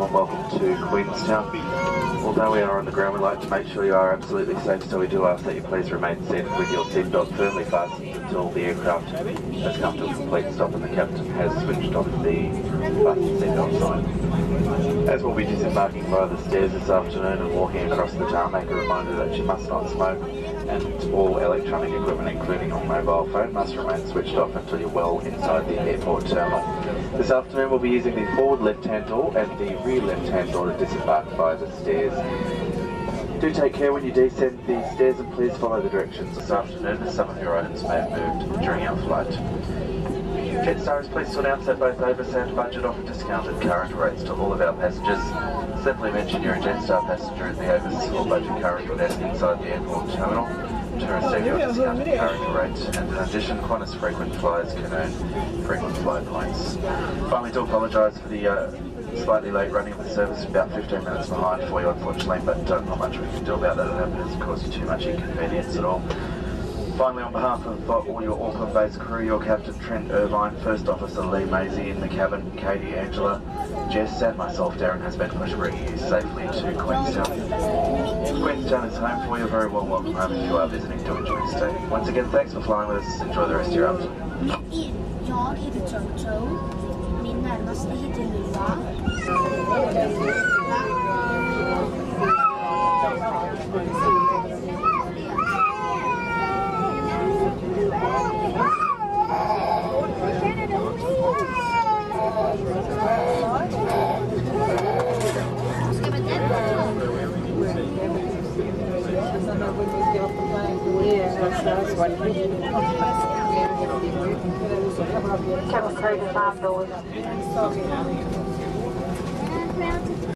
warm welcome to Queenstown. Although we are on the ground, we'd like to make sure you are absolutely safe, so we do ask that you please remain seated with your seatbelt firmly fastened until the aircraft has come to a complete stop and the captain has switched off the fasten seatbelt sign. As we'll be disembarking via the stairs this afternoon and walking across the tarmac, a reminder that you must not smoke, and all electronic equipment, including your mobile phone, must remain switched off until you're well inside the airport terminal. This afternoon we'll be using the forward left-hand door and the rear left-hand door to disembark via the stairs. Do take care when you descend the stairs and please follow the directions this afternoon, as some of your items may have moved during our flight. Jetstar is pleased to announce that both Airbus and budget offer discounted current rates to all of our passengers. Simply mention you're a Jetstar passenger at the Airbus or budget current desk inside the airport terminal to receive your discounted current rate, and in addition, Qantas frequent flyers can earn frequent flyer points. Finally, do apologise for the slightly late running of the service, about 15 minutes behind for you unfortunately, but not much we can do about that. It hasn't caused you too much inconvenience at all. Finally, on behalf of all your Auckland-based crew, your Captain Trent Irvine, First Officer Lee Maisie in the cabin, Katie, Angela, Jess and myself, Darren, has been pushed bringing you safely to Queenstown. Queenstown is home for you. Very well welcome home if you are visiting to enjoy your stay. Once again, thanks for flying with us. Enjoy the rest of your afternoon. Jag heter Jojo. Min närmaste heter Lilla. Cabin crew to 5 doors.